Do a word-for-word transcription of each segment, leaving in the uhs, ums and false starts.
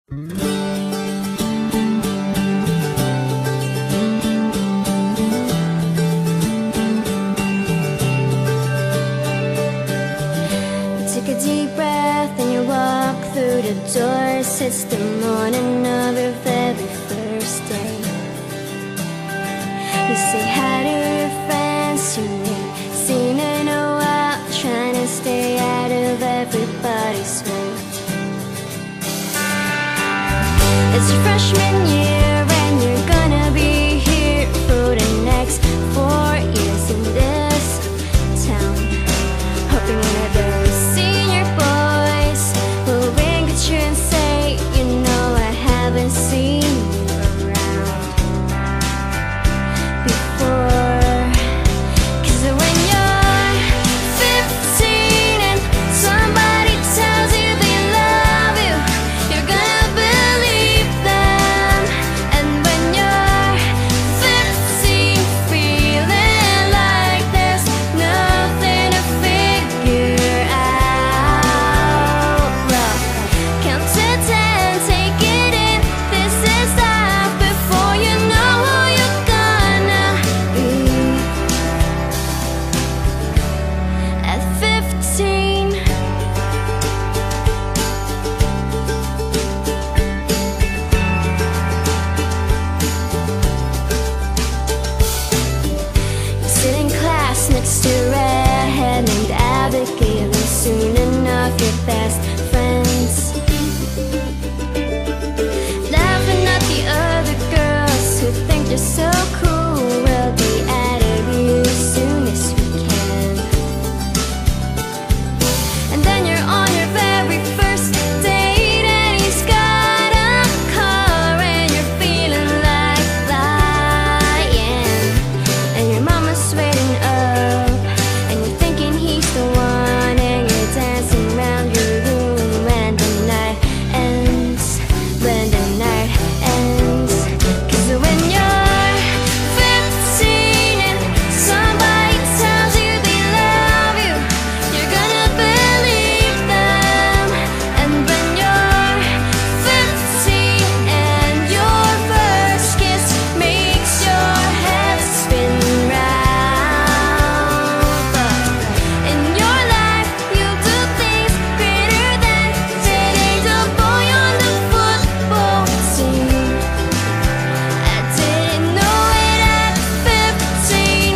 Take a deep breath and you walk through the doors. It's the morning of your very first day. You say hi to your friends you ain't seen in a while, trying to stay out of everybody's way. It's your freshman year and you're gonna be here for the next four years in this town, hoping one of those senior boys will ring at you and say, you know I haven't seen you around before. 'Cause when you're fifteen and somebody tells you they love you, you're gonna believe them. And when you're fifteen, feeling like there's nothing to figure out, well, count to ten, take it in. This is life before you know who you're gonna be at fifteen. You sit in class next to a redhead named Abigail, and soon enough you're best friends, laughing at the other girls who think you're so cool. We'll be out of you as soon as we can. And then you're on your very first date and he's got a car and you're feeling like flying. And your mama's waiting up and you're thinking he's the one, and you're dancing around your room when the night ends, when the night ends. 'Cause when you're fifteen and somebody tells you they love you, you're gonna believe them. And when you're fifteen and your first kiss makes your head spin round, but in your life you'll do things greater than dating the boy on the football team. I didn't know it at fifteen.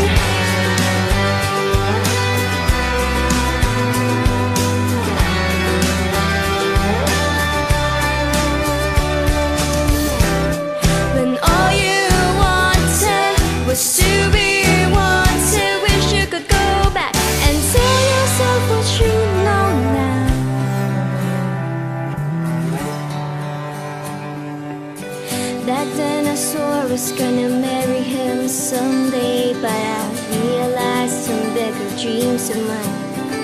When all you wanted was to be wanted, wish you could go back and tell yourself what you know now. Back then I swore I was gonna marry him someday, but I realized some bigger dreams of mine.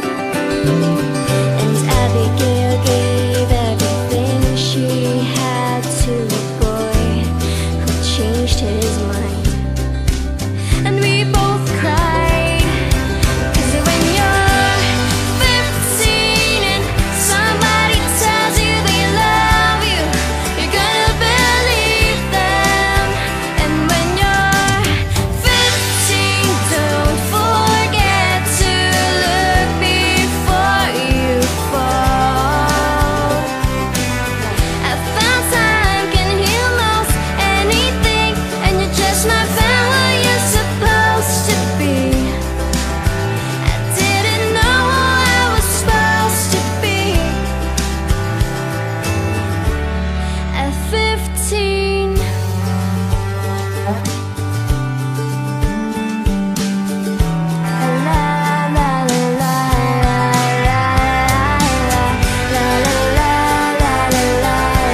And Abigail gave everything she had to a boy who changed his mind. And we both cried. 'Cause when you're fifteen and somebody tells you they love you, you're gonna believe them. And when you're fifteen, don't forget to look before you fall. I found time can heal most anything, and you just might find what you're supposed to be. I didn't know who I was supposed to be at fifteen. La la la la la la la la la la la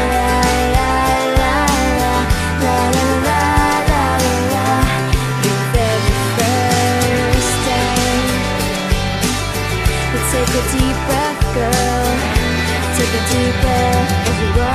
la. Your very first day. You take a deep breath, girl. Take a deep breath as you